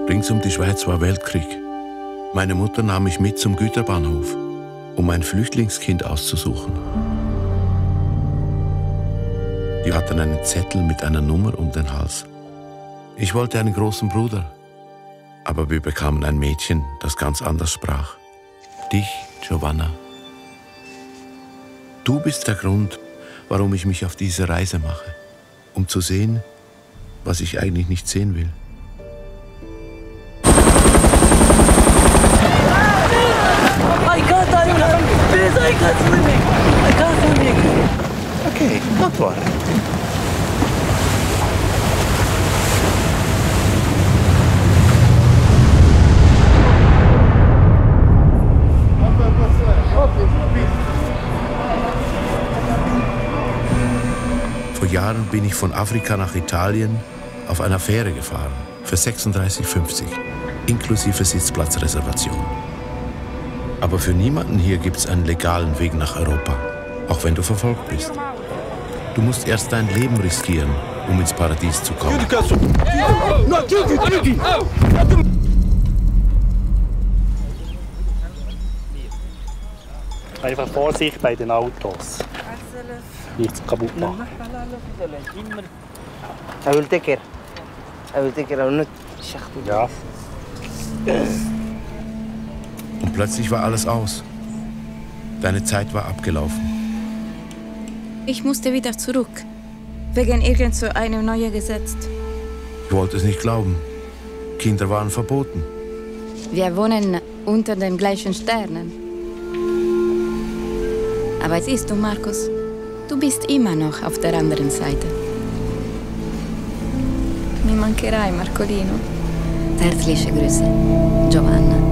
Rings um die Schweiz war Weltkrieg. Meine Mutter nahm mich mit zum Güterbahnhof, um ein Flüchtlingskind auszusuchen. Die hatten einen Zettel mit einer Nummer um den Hals. Ich wollte einen großen Bruder, aber wir bekamen ein Mädchen, das ganz anders sprach. Dich, Giovanna. Du bist der Grund, warum ich mich auf diese Reise mache, um zu sehen, was ich eigentlich nicht sehen will. I can't swimming. I can't swimming. Okay, don't worry. Vor Jahren bin ich von Afrika nach Italien auf einer Fähre gefahren, für 36,50, inklusive Sitzplatzreservation. Aber für niemanden hier gibt es einen legalen Weg nach Europa, auch wenn du verfolgt bist. Du musst erst dein Leben riskieren, um ins Paradies zu kommen. Einfach Vorsicht bei den Autos. Nichts kaputt machen. I will take care. I will not. Ja. Und plötzlich war alles aus. Deine Zeit war abgelaufen. Ich musste wieder zurück, wegen irgend so einem neuen Gesetz. Ich wollte es nicht glauben. Kinder waren verboten. Wir wohnen unter den gleichen Sternen. Aber siehst du, Markus, du bist immer noch auf der anderen Seite. Mi mancherai, Marcolino. Herzliche Grüße, Giovanna.